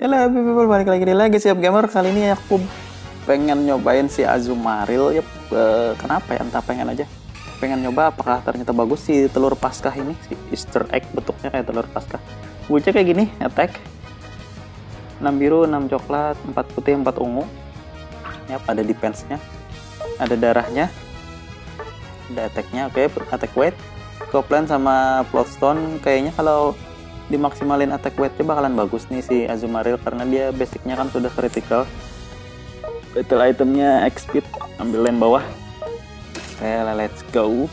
Halo people, balik lagi di Legacy of Gamer. Kali ini aku pengen nyobain si Azumarill ya. Kenapa ya, entah pengen aja. Pengen nyoba apakah ternyata bagus si telur Paskah ini. Si Easter egg bentuknya kayak telur Paskah. Wujudnya kayak gini, attack 6 biru, 6 coklat, 4 putih, 4 ungu. Yap, ada defense-nya, ada darahnya, ada attack-nya. Oke, attack weight, Copland sama Floatstone. Kayaknya kalau dimaksimalin attack weight-nya bakalan bagus nih si Azumarill, karena dia basicnya kan sudah critical. Battle itemnya X-Speed, ambil lane bawah. Oke, let's go.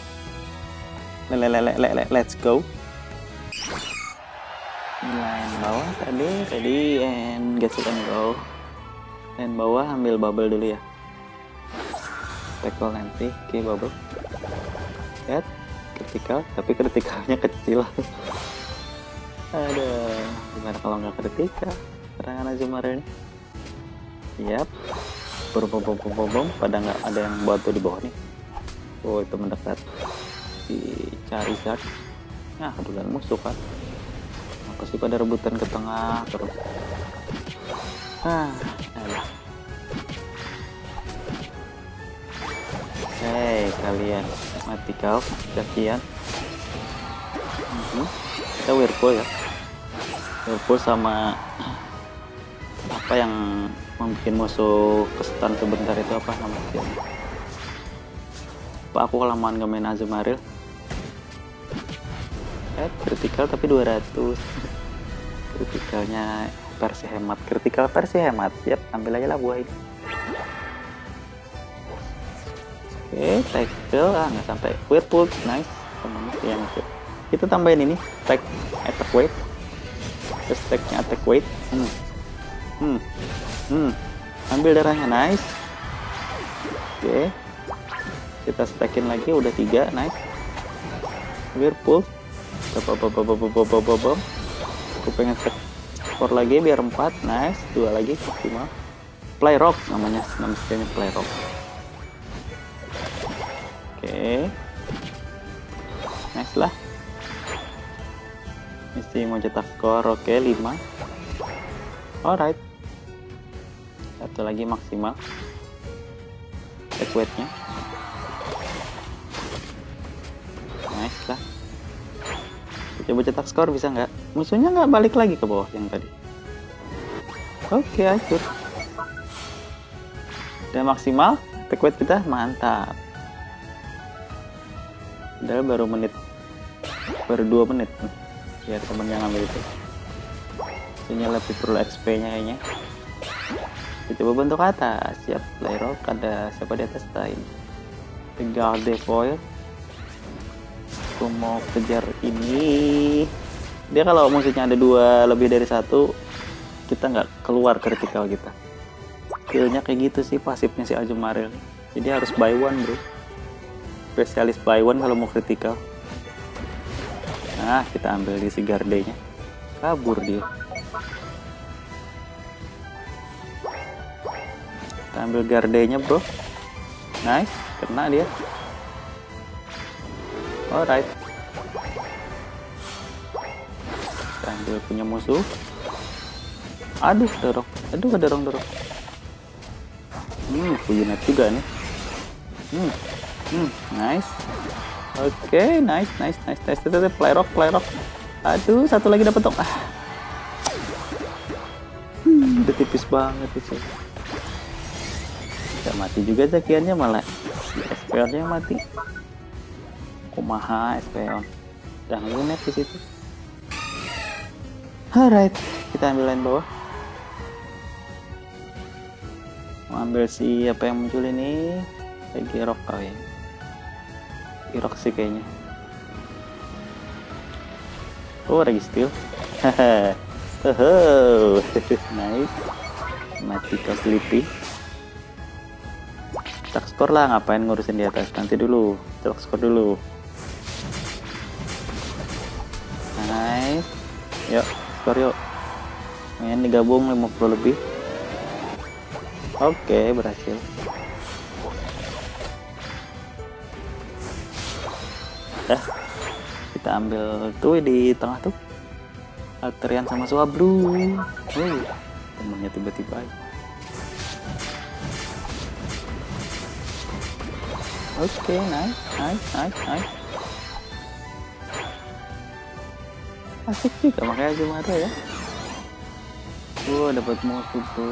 Let's go. Lane bawah tadi and get it and go. Lane bawah ambil bubble dulu ya. Tackle nanti, oke bubble. Lihat, critical, tapi critical-nya kecil. Aduh, gimana kalau nggak kritikal serangan Azumarill ini? Yap, bom, pada nggak ada yang batu di bawah nih. Oh, itu mendekat si Charizard. Nah, kebetulan musuh kan. Apa sih pada rebutan ke tengah terus? Alah. Hei, kalian mati kau, kasihan. Kita Whirlpool ya. Whirlpool sama apa yang membuat musuh kesetan sebentar itu apa namanya? Pak, aku kelamaan gak main Azumarill. Critical tapi 200. Critical-nya versi hemat. Critical versi hemat. Siap, ambil aja lah buah ini. Oke, tackle. Nggak sampai. Whirlpool, nice. Teman yang itu. Kita tambahin ini, attack weight. Terus stacknya attack weight. Ambil darahnya, nice. Oke. Kita stackin lagi, udah 3, nice. Whirlpool. Bom. Aku pengen stack skor lagi biar 4, nice. 2 lagi maksimal. Play rock namanya, nama skillnya play rock. Oke. Nice lah. Mesti mau cetak skor, oke 5. Alright. Satu lagi maksimal. Attack weight-nya. Nice lah. Coba cetak skor, bisa nggak? Musuhnya nggak balik lagi ke bawah yang tadi. Oke, hancur. Udah maksimal. Attack weight kita mantap. Padahal baru 2 menit. Biar temennya ngambil itu. Ini lebih perlu XP nya kayaknya. Kita coba bentuk atas. Siap, play rock. Ada siapa di atas lain? Garde foil. Aku mau kejar ini. Dia kalau musuhnya ada 2 lebih dari 1, kita nggak keluar critical kita. Skillnya kayak gitu sih pasifnya si Azumarill. Jadi harus buy one bro. Spesialis buy one kalau mau critical. Nah, kita ambil di si Garde-nya. Kabur dia. Kita ambil Garde-nya, bro. Nice, kena dia. Alright. Kita ambil punya musuh. Aduh, dorong. Pujinet juga nih. Nice. Oke, nice. Play rock. Aduh, satu lagi dapat dong. Udah tipis banget itu. Gak mati juga Zakiannya, malah SPR-nya mati. Kumaha SPR. Udah ngelunet di situ. Alright, kita ambil lane bawah. Mau ambil si apa yang muncul ini? Gerok kau ya. Gerok sih kayaknya. Oh, lagi steal. Nice. Mati kau Sleepy. Cetak skor lah, ngapain ngurusin di atas. Nanti dulu, cetak skor dulu. Nice. Yuk, skor yuk. Main digabung 50 lebih. Oke, berhasil. Kita ambil tuh di tengah tuh Alterian sama Swablu. temennya tiba-tiba. Oke, nice. Asik juga makanya Azumarill ya. Dapat musuh tuh.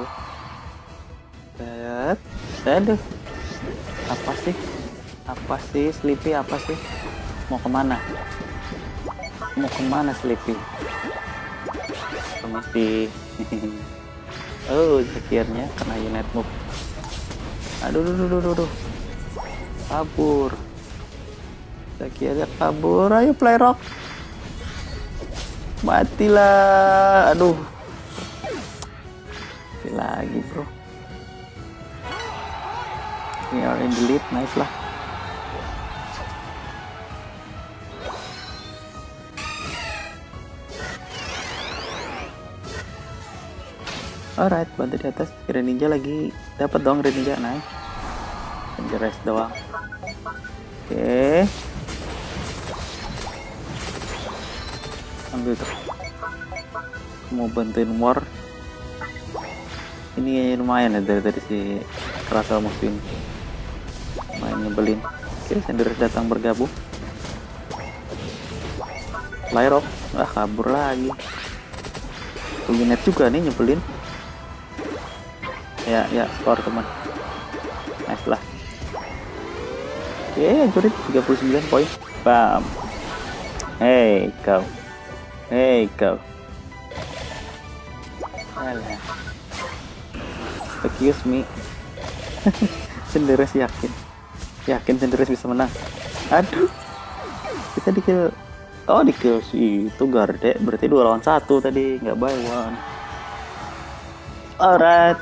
Aduh. Apa sih Sleepy, apa sih? Mau kemana Sleepy? Mesti. Oh, akhirnya kena unit move. Aduh. Kabur. Akhirnya kabur. Ayo play rock. Matilah. Aduh. Mati lagi, bro. We are in the lead. Nice lah. Alright, bantu di atas. Greninja lagi dapat dong Greninja, nice. Rest doang. Oke. Ambil tuh. Mau bantuin war. Ini lumayan ya dari tadi si kerasa musuh ini. Main nyebelin. Oke, Cinderace datang bergabung. Flyrock, kabur lagi. Unit juga nih nyebelin. Ya, skor teman. Nice lah. Oke, hancurin 39 poin. Bam. Hey kau. Alah. Excuse me. Cinderace yakin Cinderace bisa menang. Aduh. Kita di-kill. Oh, di-kill si itu Garde. Berarti 2 lawan 1 tadi, nggak by one. Alright.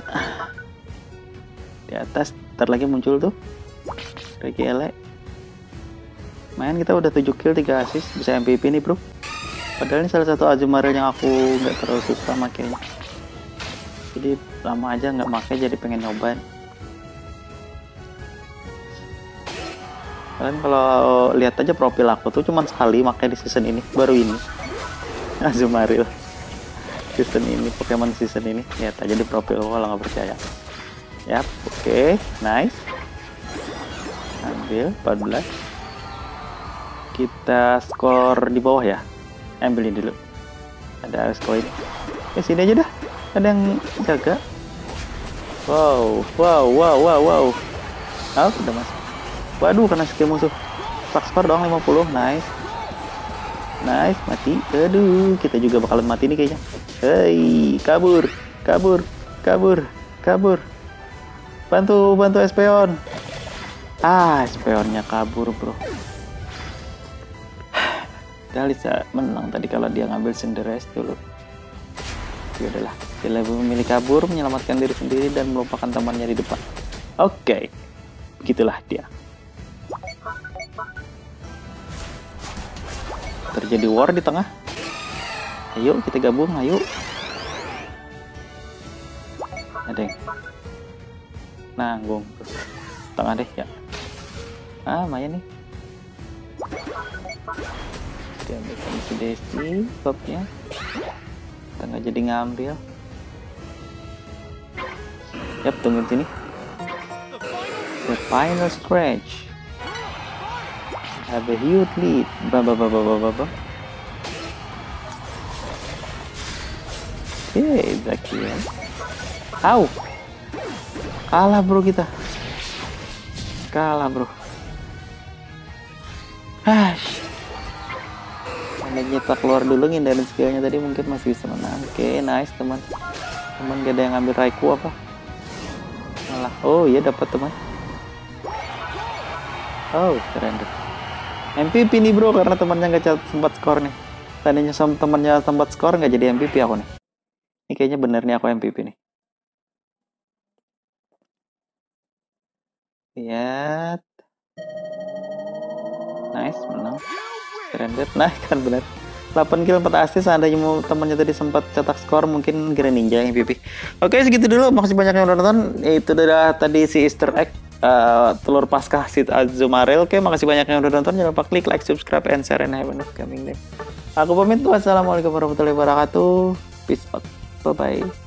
Di atas ntar lagi muncul tuh Regielek. Main kita udah 7 kill 3 assist, bisa MVP nih bro. Padahal ini salah satu Azumarill yang aku nggak terlalu suka makainya. Jadi lama aja nggak pakai, jadi pengen nyobain. Kalian kalau lihat aja profil aku tuh cuman sekali pakai di season ini, baru ini Azumarill season ini, Pokemon season ini. Lihat aja di profil kalau nggak percaya. Yap, oke, nice. Ambil 14. Kita skor di bawah ya. Ambilin dulu. Ada koin. Sini aja dah. Ada yang jaga. Wow. Oh, udah masuk. Waduh, kena skill musuh. Pak skor dong 50. Nice, mati. Aduh, kita juga bakalan mati nih kayaknya. Hei, kabur. Bantu Espeon. Espeonnya kabur, bro. Kita bisa menang tadi kalau dia ngambil Cinderace dulu. Ya udahlah, dia lebih memilih kabur, menyelamatkan diri sendiri dan melupakan temannya di depan. Oke, begitulah dia. Terjadi war di tengah. Ayo kita gabung, ayo. Ada yang nanggung tengah deh ya. Lumayan nih. Dia ambil si Desi topnya. Kita nggak jadi ngambil. Yap, tungguin sini. The final stretch. Have a huge lead. Oke, Zakian. Kalah bro kita. Bro. Kita keluar dulu, ngindarin skillnya tadi, mungkin masih bisa menang. Oke, nice teman. Gak ada yang ngambil Raikou apa? Malah, oh iya dapat teman. Oh, keren deh. MVP nih bro, karena temannya nggak sempat skor nih. Tadinya sama temannya sempat skor, nggak jadi MVP aku nih. Ini kayaknya bener nih aku MVP nih. Lihat. Nice, menang. Keren deh. Nah, kan bener. 8 kill 4 assist, seandainya mau temannya tadi sempat cetak skor, mungkin Greninja yang MVP. Oke, segitu dulu. Makasih banyak yang udah nonton. Itu udah tadi si Easter egg telur Paskah si Azumarill. Oke, makasih banyak yang udah nonton. Jangan lupa klik like, subscribe, and share, and have a nice coming day. Aku pamit. Wassalamualaikum warahmatullahi wabarakatuh. Peace out. Bye-bye.